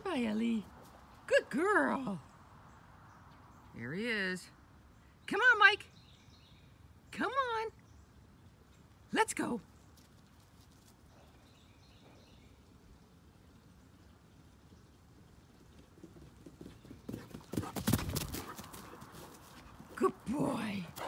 Hi, Ellie. Good girl. Here he is. Come on, Mike. Come on. Let's go. Good boy.